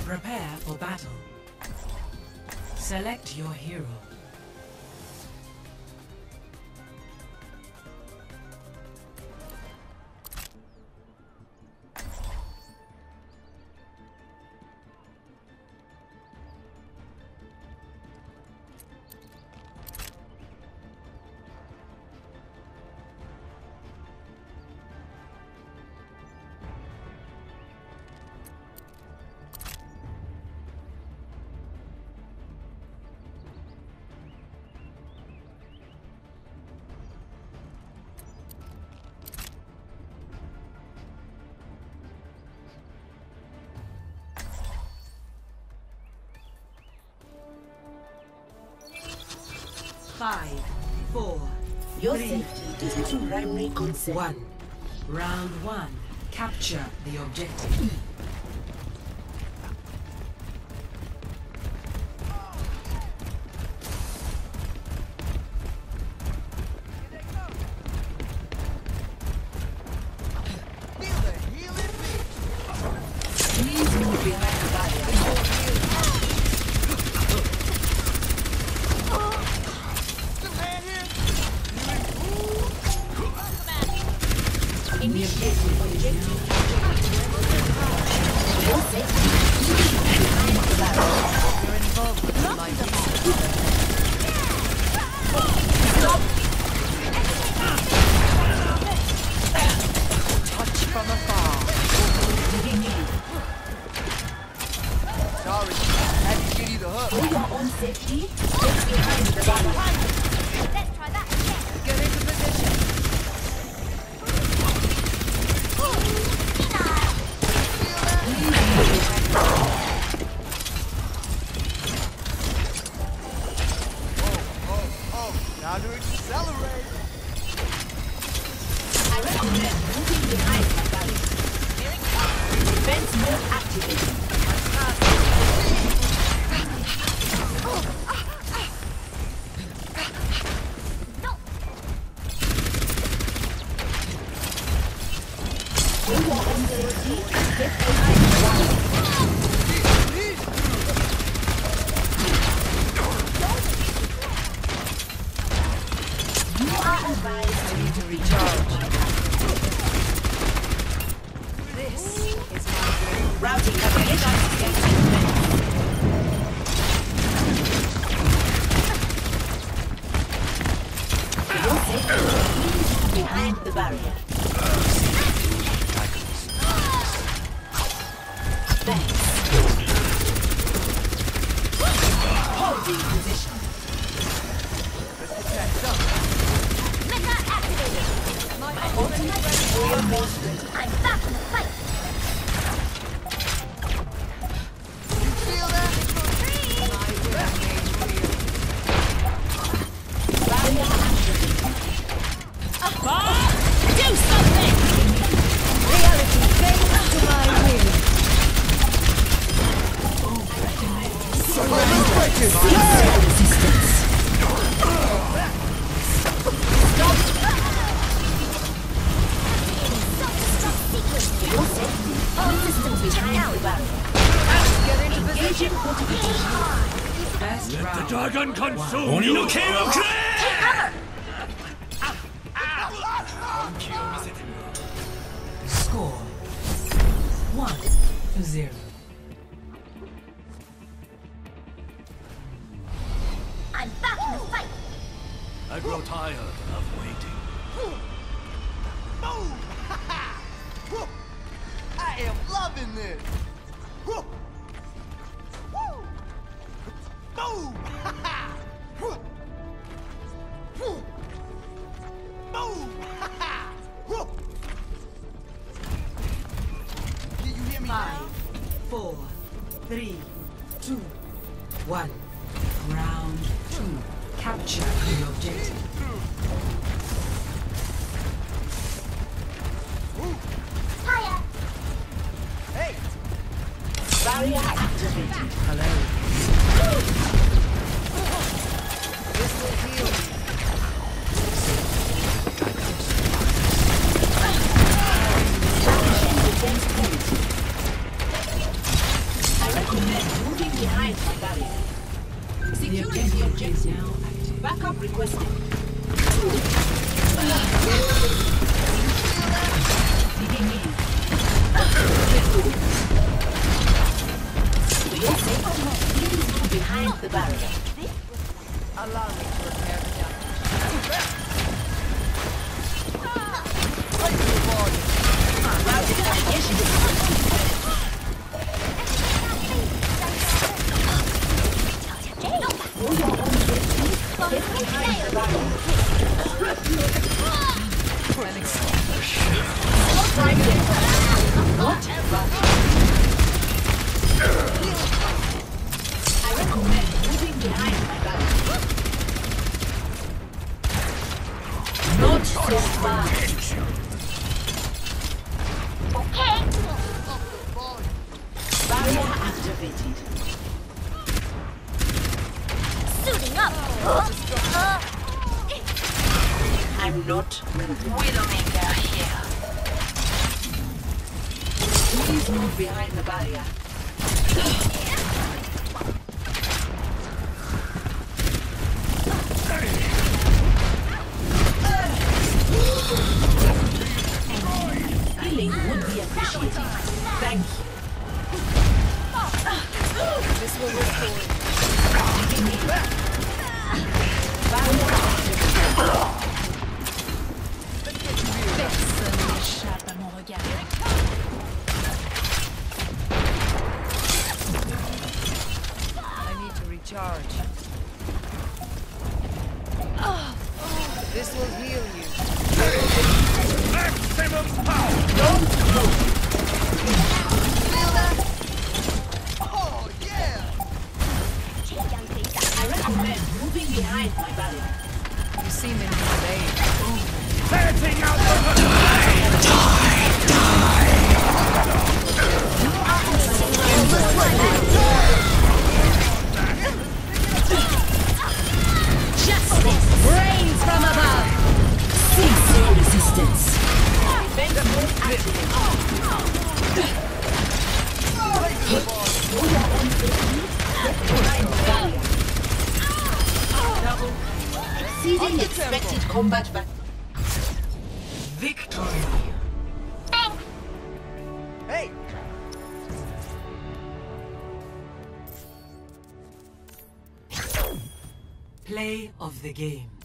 Prepare for battle. Select your hero. Five, four, Your three, safety is my primary concern. 1. Round 1. Capture the objective. Please move behind the barrier. Sorry, had to get you the hook. For your own safety, stay behind the barrier. Let's try that again. Get into position. Now to accelerate. I recommend moving behind the barrier. Defense mode activated. For your own safety, stay behind the barrier. You are advised to recharge. This is my Routing navigation. Your safety, behind the barrier. Thanks. Holding position. Mecha activated. My ultimate for your movement. I'm back in the fight. You feel that? Barrier activated. Do something! Reality bends to my will. Resistance. Your safety. Systems behind the barrier. Engaging fortification. Best round. Dragon consume 鬼の剣をくれ Score 1-0. I'm back in the fight. I grow tired of waiting. Boom! I am loving this. Woo! Woo! Boom! Boom! Woo! Can you hear me 5, now? 4, 3, 2, 1. Round 2. Capture the objective. Fire! Hey! Barrier activated. Hello. Not so fast. Okay. Barrier activated. Suiting up. I'm not Widowmaker here. Please move behind the barrier. Healing would be appreciated. Thank you. This will restore. Personne n'échappe à mon regard. I need to recharge. This will heal you. Maximum power! Oh, yeah! I recommend moving behind my barrier. You seem in pain. Setting out the Justice reigns from above. Cease your resistance. Defense mode activated. Exceeding expected combat back. Victory. Hey! Play of the game.